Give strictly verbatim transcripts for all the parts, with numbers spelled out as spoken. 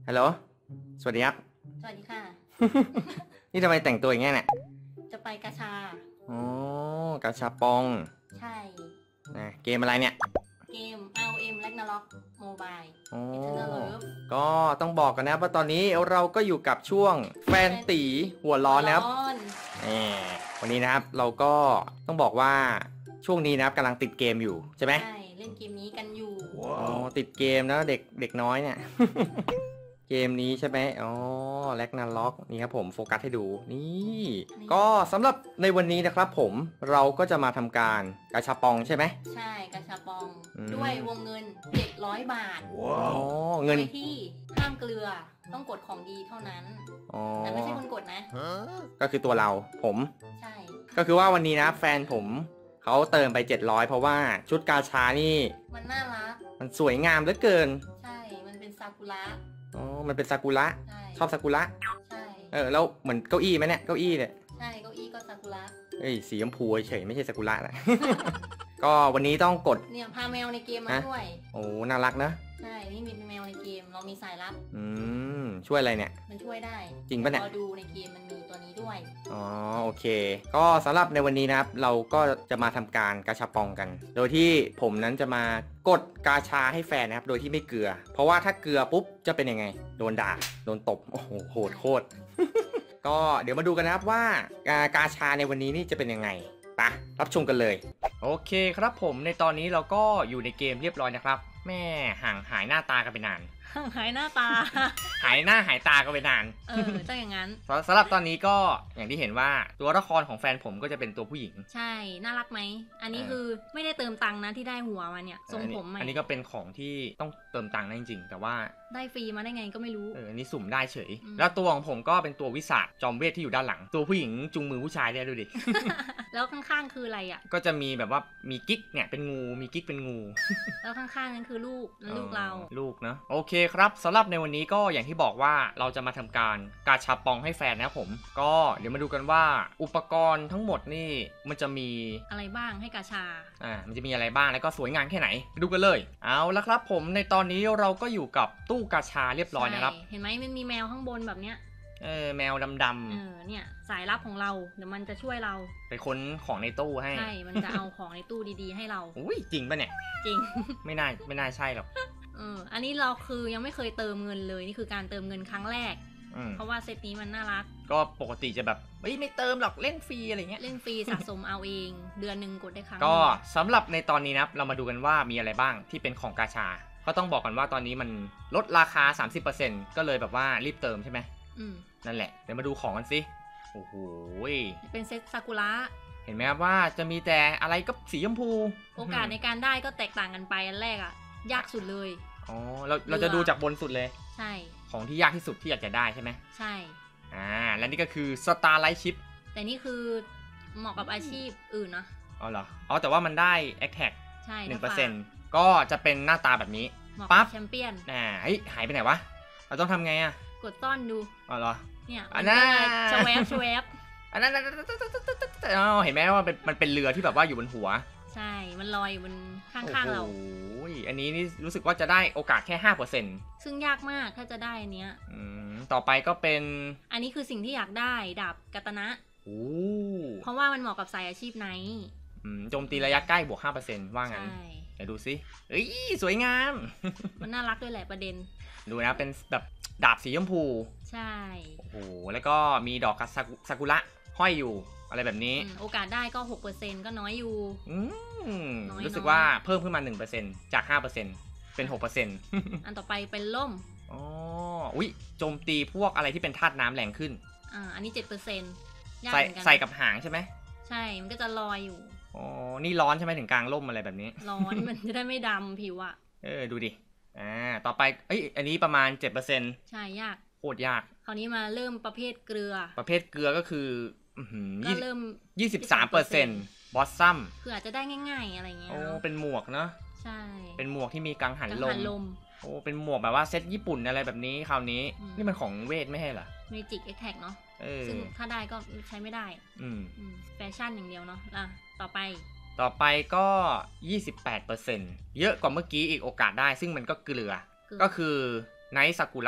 ฮัลโหลสวัสดีครับสวัสดีค่ะนี่ทำไมแต่งตัวอย่างเงี้ยเนี่ยจะไปกาชาอ๋อกาชาปองใช่นะเกมอะไรเนี่ยเกม อาร์ โอ เอ็ม Ragnarok Mobile อ๋อ Eternal Love ก็ต้องบอกกันนะว่าตอนนี้เราก็อยู่กับช่วงแฟนตีหัวร้อนนะครับนี่วันนี้นะครับเราก็ต้องบอกว่าช่วงนี้นะครับกำลังติดเกมอยู่ใช่ไหมใช่เล่นเกมนี้กันอยู่อ๋อติดเกมนะเด็กเด็กน้อยเนี่ย เกมนี้ใช่ไหมอ๋อแร็กนาร็อกนี่ครับผมโฟกัสให้ดูนี่ก็สำหรับในวันนี้นะครับผมเราก็จะมาทำการกาชาปองใช่ไหมใช่กาชาปองด้วยวงเงินเจ็ดร้อยบาทอ๋อเงินที่ห้ามเกลือต้องกดของดีเท่านั้นแต่ไม่ใช่คนกดนะก็คือตัวเราผมใช่ก็คือว่าวันนี้นะแฟนผมเขาเติมไปเจ็ดร้อยเพราะว่าชุดกาชานี่มันน่ารักมันสวยงามเหลือเกินใช่มันเป็นซากุระอ๋อมันเป็นซากุระชอบซากุระใช่เออแล้วเหมือนเก้าอี้ไหมเนี่ยเก้าอี้เนี่ยใช่เก้าอี้ก็ซากุระเอ้ยสีชมพูเฉยไม่ใช่ซากุระนะ ก็วันนี้ต้องกดเนี่ยพาแมวในเกมมาด้วยโอ้น่ารักนะใช่นี่มีแมวในเกมเรามีสายลับอืมช่วยอะไรเนี่ยมันช่วยได้จริงปะเนี่ยรอดูในเกมมันมีตัวนี้ด้วยอ๋อโอเคก็สำหรับในวันนี้นะครับเราก็จะมาทำการกาชาปองกันโดยที่ผมนั้นจะมากดกาชาให้แฟนนะครับโดยที่ไม่เกลือเพราะว่าถ้าเกลือปุ๊บจะเป็นยังไงโดนด่าโดนตบโอ้โหโหดโคตร ก็เดี๋ยวมาดูกันนะครับว่ากาชาในวันนี้นี่จะเป็นยังไงไปรับชมกันเลยโอเคครับผมในตอนนี้เราก็อยู่ในเกมเรียบร้อยนะครับแม่ห่างหายหน้าตากันไปนานห่างหายหน้าตาหายหน้าหายตากันไปนานเออถ้าอย่างนั้นสำหรับตอนนี้ก็อย่างที่เห็นว่าตัวละครของแฟนผมก็จะเป็นตัวผู้หญิงใช่น่ารักไหมอันนี้คือไม่ได้เติมตังค์นะที่ได้หัวมาเนี่ยทรงผมใหม่อันนี้ก็เป็นของที่ต้องเติมตังค์นะจริงๆแต่ว่าได้ฟรีมาได้ไงก็ไม่รู้เอออันนี้สุ่มได้เฉยแล้วตัวของผมก็เป็นตัววิสาจอมเวทที่อยู่ด้านหลังตัวผู้หญิงจุงมือผู้ชายได้ดูดิแล้วข้างๆคืออะไรอ่ะก็จะมีแบบว่ามีกิ๊กเนี่ยเป็นงูมีกิ๊กเป็นงูแล้วข้างๆนั้นคือลูกนั่นลูกเราลูกเนาะโอเคครับสำหรับในวันนี้ก็อย่างที่บอกว่าเราจะมาทำการกาชาปองให้แฟนนะผมก็เดี๋ยวมาดูกันว่าอุปกรณ์ทั้งหมดนี่มันจะมีอะไรบ้างให้กาชาอ่ามันจะมีอะไรบ้างแล้วก็สวยงามแค่ไหนไปดูกันเลยเอาละครับผมในตอนนี้เราก็อยู่กับตู้กาชาเรียบร้อยนะครับเห็นไหมมันมีแมวข้างบนแบบเนี้ยเออแมวดำๆเออเนี่ยสายลับของเราเดี๋ยวมันจะช่วยเราไปค้นของในตู้ให้ใช่มันจะเอาของในตู้ดีๆให้เราอุ้ยจริงป่ะเนี่ยจริงไม่น่าไม่น่าใช่หรอกเอออันนี้เราคือยังไม่เคยเติมเงินเลยนี่คือการเติมเงินครั้งแรกเพราะว่าเซตนี้มันน่ารักก็ปกติจะแบบเฮ้ยไม่เติมหรอกเล่นฟรีอะไรเงี้ยเล่นฟรีสะสมเอาเองเดือนหนึ่งกดได้ครั้งก็สำหรับในตอนนี้นะเรามาดูกันว่ามีอะไรบ้างที่เป็นของกาชาก็ต้องบอกกันว่าตอนนี้มันลดราคา สามสิบเปอร์เซ็นต์ ก็เลยแบบว่ารีบเติมใช่ไหมอืมนั่นแหละเดี๋ยวมาดูของกันสิโอ้โหเป็นเซตซากุระเห็นไหมครับว่าจะมีแต่อะไรก็สีชมพูโอกาสในการได้ก็แตกต่างกันไปอันแรกอะยากสุดเลยอ๋อเราเราจะดูจากบนสุดเลยใช่ของที่ยากที่สุดที่อยากจะได้ใช่ไหมใช่อ่าและนี่ก็คือ Starlight Chip แต่นี่คือเหมาะกับอาชีพอื่นนะอ๋อเหรออ๋อแต่ว่ามันได้ Attack ใช่หนึ่งเปอร์เซ็นต์ ก็จะเป็นหน้าตาแบบนี้ปั๊บแชมเปี้ยนอ่าเฮ้ยหายไปไหนวะเราต้องทำไงอะกดต้อนดูอ๋อเหรอเนี่ยอันนั้นชวบชวบอันนั้นอ๋อเห็นไหมว่าเป็นมันเป็นเรือที่แบบว่าอยู่บนหัวใช่มันลอยอยู่บนข้างๆเราโอ้ยอันนี้นี่รู้สึกว่าจะได้โอกาสแค่ ห้าเปอร์เซ็นต์ซึ่งยากมากถ้าจะได้อันเนี้ยอืมต่อไปก็เป็นอันนี้คือสิ่งที่อยากได้ดาบกัตนะโอ้เพราะว่ามันเหมาะกับสายอาชีพไหนอืมโจมตีระยะใกล้บวก ห้าเปอร์เซ็นต์ ว่างั้นเดี๋ยวดูสิเอ้ยสวยงามมันน่ารักด้วยแหละประเด็นดูนะเป็นแบบดาบสีชมพูใช่โอ้โหแล้วก็มีดอกกัซากุระห้อยอยู่อะไรแบบนี้โอกาสได้ก็ หกเปอร์เซ็นต์ ก็น้อยอยู่อืมรู้สึกว่าเพิ่มขึ้นมา หนึ่งเปอร์เซ็นต์ จาก ห้าเปอร์เซ็นต์ เป็น หกเปอร์เซ็นต์อันต่อไปเป็นล่มอ๋ออุ๊ยโจมตีพวกอะไรที่เป็นธาตุน้ำแรงขึ้นอ่าอันนี้ เจ็ดเปอร์เซ็นต์ใส่ใส่กับหางใช่ไหมใช่มันก็จะลอยอยู่อ๋อนี่ร้อนใช่ไหมถึงกลางร่มอะไรแบบนี้ร้อนมันจะได้ไม่ดำผิวอ่ะเออดูดิอ่าต่อไปเอ้ยอันนี้ประมาณ เจ็ดเปอร์เซ็นต์ใช่ยากโคตรยากคราวนี้มาเริ่มประเภทเกลือประเภทเกลือก็คือก็เริ่มยี่สิบสามเปอร์เซ็นต์ บอสซัมคืออาจจะได้ง่ายๆอะไรเงี้ยโอ้เป็นหมวกเนาะใช่เป็นหมวกที่มีกังหันลม โอ้เป็นหมวกแบบว่าเซตญี่ปุ่นอะไรแบบนี้คราวนี้นี่มันของเวทไม่ใช่เหรอเมจิกเอ็กแท็กเนาะซึ่งถ้าได้ก็ใช้ไม่ได้อืมแฟชั่นอย่างเดียวเนาะอ่ะต่อไปต่อไปก็ ยี่สิบแปดเปอร์เซ็นต์ เยอะกว่าเมื่อกี้อีกโอกาสได้ซึ่งมันก็เกลือก็คือไนท์ซากุระแต่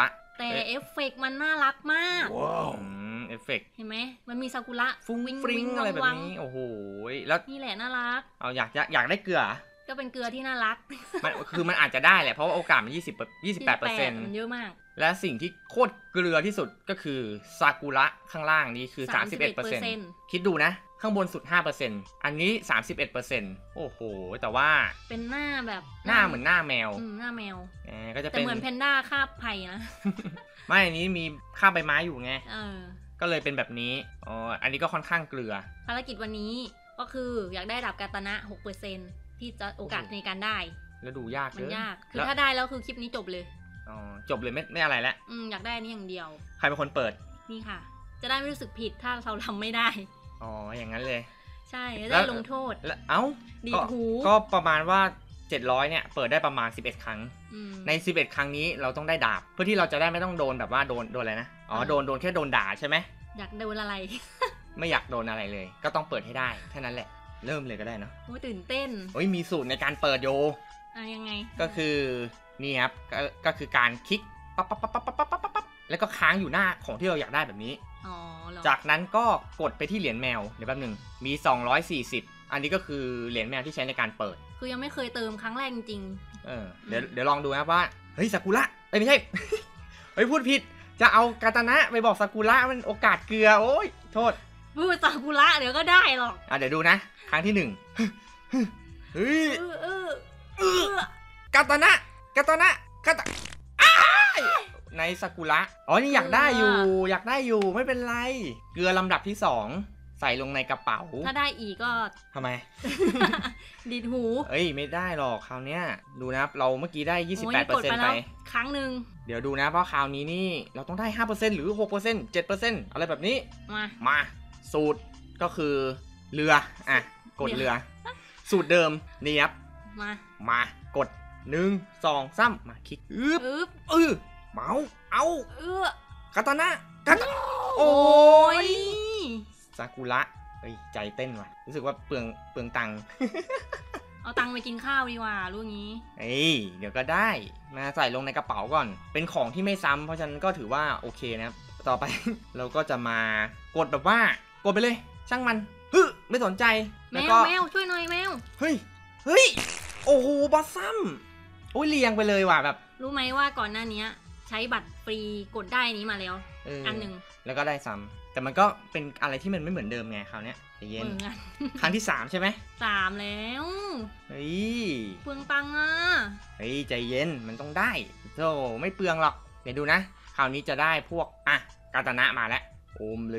แต่เอฟเฟกต์มันน่ารักมากว้าวเอฟเฟกต์เห็นไหมมันมีซากุระฟุ้งวิงฟริ้งวิงอะไรแบบวังนี้โอ้โหแล้วนี่แหละน่ารักเอาอยากจะอยากได้เกลือก็เป็นเกลือที่น่ารักมันคือมันอาจจะได้แหละเพราะว่าโอกาสมันยี่สิบ ยี่สิบแปดเปอร์เซ็นต์มันเยอะมากและสิ่งที่โคตรเกลือที่สุดก็คือซากุระข้างล่างนี้คือ สามสิบเอ็ดเปอร์เซ็นต์ คิดดูนะข้างบนสุด ห้าเปอร์เซ็นต์ อันนี้ สามสิบเอ็ดเปอร์เซ็นต์ โอ้โหแต่ว่าเป็นหน้าแบบหน้าเหมือนหน้าแมวอืมหน้าแมวเออก็จะแต่เป็นเหมือนแพนด้าคาบไผ่นะไม่อันนี้มีข้ามใบไม้อยู่ไงเออก็เลยเป็นแบบนี้อ๋ออันนี้ก็ค่อนข้างเกลือภารกิจวันนี้ก็คืออยากได้ดาบกาตานะ หกเปอร์เซ็นต์ ที่จะโอกาสในการได้แล้วดูยากมันเลยยาก คือแล้วถ้าได้แล้วคือคลิปนี้จบเลยอ๋อจบเลยไม่ไม่อะไรแล้วอืมอยากได้อันนี้อย่างเดียวใครเป็นคนเปิดนี่ค่ะ จะได้ไม่รู้สึกผิดถ้าเราทำไม่ได้อ๋ออย่างนั้นเลยใช่แล้ได้วลงโทษแล้วเอ้าดีดก็หูก็ประมาณว่าเจ็ดร้อยเนี่ยเปิดได้ประมาณสิบเอ็ดครั้งอืมในสิบเอ็ดครั้งนี้เราต้องได้ดาบ เพื่อที่เราจะได้ไม่ต้องโดนแบบว่าโดนโดนอะไรนะอ๋อเออโดนโดนแค่โดนด่าใช่ไหมอยากโดนอะไรไม่อยากโดนอะไรเลย ก็ต้องเปิดให้ได้แค่นั้นแหละเริ่มเลยก็ได้เนาะโอ้ยตื่นเต้นโอ้ยมีสูตรในการเปิดโยอ่ะยังไงก็คือนี่ครับก็ก็คือการคลิกปั๊บปั๊บปั๊บปั๊บปั๊บปั๊บปั๊บปั๊บแล้วก็ค้างอยู่หน้าของที่เราอยากได้แบบนี้อ๋อเหรอจากนั้นก็กดไปที่เหรียญแมวเดี๋ยวแป๊บหนึงมีสองร้อยสี่สิบอันนี้ก็คือเหรียญแมวที่ใช้ในการเปิดคือยังไม่เคยเติมครั้งแรกจริงเออเดี๋ยวเดี๋ยวลองดูนะว่าเฮ้ยซากุระเอ้ยไม่ใช่ เฮ้ยพูดผิดจะเอากาตานะไปบอกซากุระมันโอกาสเกลือโอ้ยโทษๆพูดซากุระเดี๋ยวก็ได้หรอกอ่ะเดี๋ยวดูนะ ครั้งที่หนึ่ง เฮ้ยเออเออเออกาตานะกาตานะกาตาอ้ายในซากุระอ๋อนี่อยากได้อยู่อยากได้อยู่ไม่เป็นไร เกลือลำดับที่สองใส่ลงในกระเป๋าถ้าได้อีกก็ทำไมดีดหูเอ้ยไม่ได้หรอกคราวเนี้ยดูนะครับเราเมื่อกี้ได้ ยี่สิบแปดโยเปอร์เซ็นต์กดไปแล้วครั้งหนึ่งเดี๋ยวดูนะเพราะคราวนี้นี่เราต้องได้ ห้าเปอร์เซ็นต์ หรือ หกเปอร์เซ็นต์ เจ็ดเปอร์เซ็นต์ อะไรแบบนี้มามาสูตรก็คือเรืออ่ะกดเรือเรือ สูตรเดิมนี่ครับมามากดหนึ่งสองสามมาคลิกอึ๊บอึ๊บเออเมาส์เอาเออกาตานะกาตาโอ้โอ้ยยซากุระเฮ้ยใจเต้นว่ะรู้สึกว่าเปลืองเปลืองตังค์เอาตังค์ไปกินข้าวดีกว่ารู้งี้เอ้ยเดี๋ยวก็ได้มาใส่ลงในกระเป๋าก่อน เป็นของที่ไม่ซ้ำเพราะฉะนั้นก็ถือว่าโอเคนะครับต่อไป เราก็จะมากดแบบว่ากดไปเลย ช่างมันฮึไม่สนใจแมแล้ววก็แมวช่วยหน่อยแมวเฮ้ยเฮ้ยโอ้โหบอสซัมโอ้ยเรียงไปเลยว่ะแบบรู้ไหมว่าก่อนหน้านี้ใช้บัตรฟรีกดได้นี้มาแล้วเอออันหนึ่งแล้วก็ได้ซ้ำแต่มันก็เป็นอะไรที่มันไม่เหมือนเดิมไงคราวเนี้ยใจเย็นเหมือนกันครั้งที่สามใช่ไหมสามแล้วเฮ้ยเปลืองตังค์อ่ะเฮ้ยใจเย็นมันต้องได้โธ่ไม่เปลืองหรอกเดี๋ยวดูนะ คราวนี้จะได้พวกอ่ะกาตานะมาแล้วโอมเลย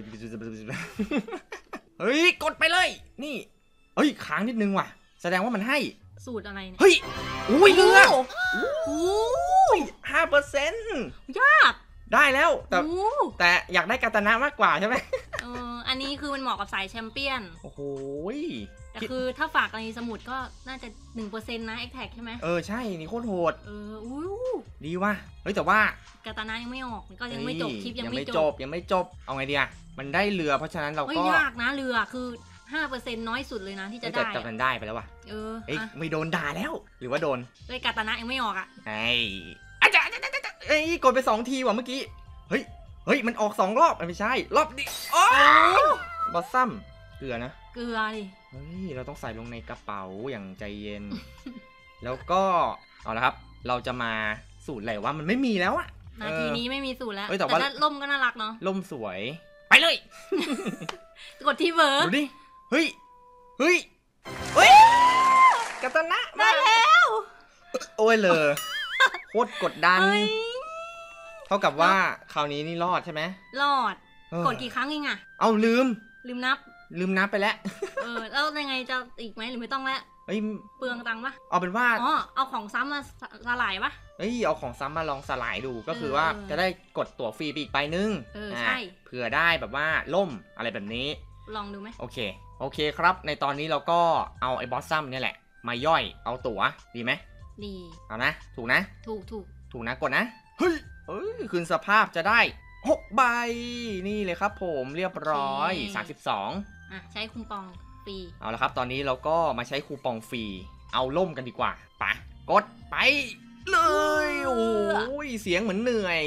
เฮ้ยกดไปเลย นี่เฮ้ยค้างนิดนึงว่ะ แสดงว่ามันให้สูตรอะไรเนี่ยเฮ้ยอุ้ยเรือโอ้โหห้าเปอร์เซ็นต์ยากได้แล้วแต่โอ้แต่อยากได้กาตานะมากกว่าใช่ไหมเอออันนี้คือมันเหมาะกับสายแชมเปี้ยนโอ้โหแต่คือถ้าฝากในสมุดก็น่าจะ หนึ่งเปอร์เซ็นต์ นะ แอคแท็กใช่ไหมเออใช่นี่โคตรโหดเอออู้ดีว่ะเฮ้ยแต่ว่ากาตานะยังไม่ออกก็ยังไม่จบคลิปยังยังไม่ไม่จจบบยังไม่จบเอาไงดีอะมันได้เรือเพราะฉะนั้นเราเฮ้ยก็ยากนะเรือคือ ห้าเปอร์เซ็นต์ น้อยสุดเลยนะที่จะแต่ได้แต่อะมันได้ไปแล้วว่ะเออเอ้ยอ่ะไม่โดนด่าแล้ว หรือว่าโดนเฮ้ยกาตานะยังไม่ออกอ่ะไอ้อาจารย์เอ้ยกดไปสองทีว่ะเมื่อกี้เฮ้ยเฮ้ยมันออกสองรอบไม่ใช่ รอบนี้โอ้บอสซัมเกลือนะเกลือดิเฮ้ยเราต้องใส่ลงในกระเป๋าอย่างใจเย็น แล้วก็เอาละครับ เราจะมาสูตรอะไรว่ามันไม่มีแล้วอะนาทีนี้ไม่มีสูตรแล้วเอ้ยแต่แต่ว่าถ้าล่มก็น่ารักเนาะล่มสวย ไปเลยกดที่เวิร์กดูดิเฮ้ยเฮ้ยเฮ้ยกาตานะได้แล้วโอ้ยเลยโคตรกดดันเฮ้ยเท่ากับว่าคราวนี้นี่รอดใช่ไหมรอดเออกดกี่ครั้งเองอะเอาลืมลืมนับลืมนับไปแล้วเออแล้วยังไงจะอีกไหมหรือไม่ต้องแล้วเอ้ยเปลืองตังค์ปะเอาเป็นว่าอ๋อเอาของซ้ำมาสสลายปะเอ้ยเอาของซ้ำมาลองสลายดูก็คือว่าเออจะได้กดตั๋วฟรีไปอีกใบหนึงเออใช่ะเผื่อได้แบบว่าล่มอะไรแบบนี้ลองดูไหมโอเคโอเคครับ ในตอนนี้เราก็เอาไอ้บอสซัมเนี่ยแหละมาย่อยเอาตั๋วดีไหมดีเอานะ ถูกนะถูกถูกถูกนะกดนะเฮ้ยเอ้ยคืนสภาพจะได้หกใบนี่เลยครับผมเรียบร้อยสามสิบสองอ่ะใช้คูปองฟรีเอาละครับตอนนี้เราก็มาใช้คูปองฟรีเอาล่มกันดีกว่าไปกดไปเลยโอ้ยเสียงเหมือนเหนื่อย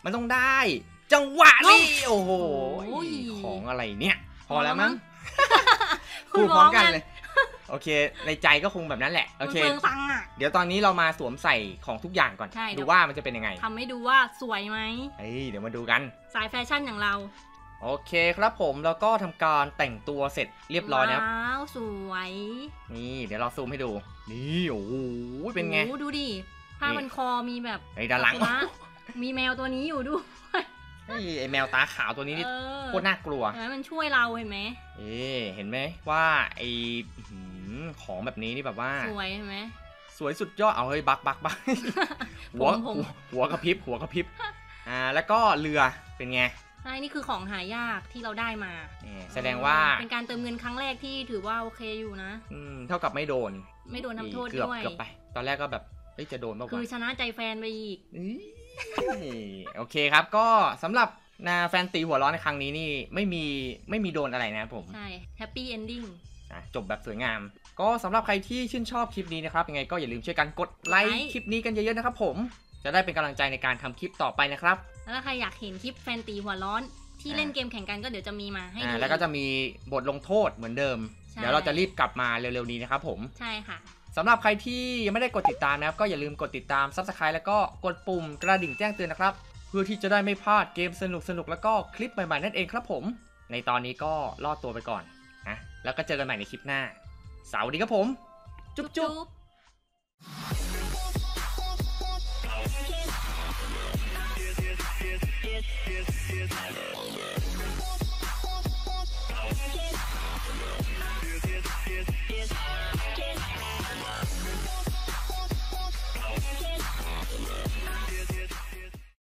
มันต้องได้ จังหวะนี้โอ้โหโอ้ยของอะไรเนี่ยพอแล้วมั้งคุพูณดพร้อมกันร้องกันเลยโอเค ในใจก็คงแบบนั้นแหละโอเคมันเปลืองตังค์อะเดี๋ยวตอนนี้เรามาสวมใส่ของทุกอย่างก่อนใช่เดี๋ดูยวว่ามันจะเป็นยังไงทำให้ดูว่าสวยไหมเฮ้ยเดี๋ยวมาดูกันสายแฟชั่นอย่างเราโอเคครับผมแล้วก็ทำการแต่งตัวเสร็จเรียบร้อยนะครับว้าวสวยนี่เดี๋ยวเราซูมให้ดู นี่โอ้โหเป็นไงโอ้ดูดิผ้านี่มันคอมีแบบไอ้ด้านหลังซกุระมีแมวตัวนี้อยู่ด้วยเฮ้ยไอ้แมวตาขาวตัวนี้นี่เออโคตรน่ากลัวเห็นไหมมันช่วยเราเห็นไหมเอ๊ะเห็นไหมว่าไอ้อื้อหือของแบบนี้นี่แบบว่าสวยเห็นไหมสวยสุดยอดเอาเฮ้ยบักบักบัก หัวผมผมหัวหัวกระพริบหัวกระพริบอ่าแล้วก็เรือเป็นไงใช่นี่คือของหายากที่เราได้มานี่แสดงว่าเป็นการเติมเงินครั้งแรกที่ถือว่าโอเคอยู่นะอืมเท่ากับไม่โดนไม่โดนทำโทษเกือบด้วยเกือบไป ตอนแรกก็แบบเอ้ยจะโดนป่าวคือวะชนะใจแฟนไปอีกนี่โอเคครับก็สำหรับนาแฟนตีหัวร้อนในครั้งนี้นี่ไม่มีไม่มีโดนอะไรนะครับผมใช่แฮปปี้เอนดิ้งอ่ะจบแบบสวยงาม ก็สำหรับใครที่ชื่นชอบคลิปนี้นะครับยังไงก็อย่าลืมช่วยกันกดไลค์คลิปนี้กันเยอะๆนะครับผมจะได้เป็นกำลังใจในการทำคลิปต่อไปนะครับแล้วถ้าใครอยากเห็นคลิปแฟนตีหัวร้อน ที่อ่าเล่นเกมแข่งกันก็เดี๋ยวจะมีมาให้อ่าดูแล้วก็จะมีบทลงโทษเหมือนเดิมใช่เดี๋ยวเราจะรีบกลับมาเร็วๆนี้นะครับผมใช่ค่ะสำหรับใครที่ยังไม่ได้กดติดตามนะครับก็อย่าลืมกดติดตาม ซับสไครบ์ แล้วก็กดปุ่มกระดิ่งแจ้งเตือนนะครับเพื่อที่จะได้ไม่พลาดเกมสนุกๆแล้วก็คลิปใหม่ๆนั่นเองครับผมในตอนนี้ก็รอดตัวไปก่อนนะแล้วก็เจอกันใหม่ในคลิปหน้าสวัสดีครับผมจุ๊บจุ๊บจุ๊บ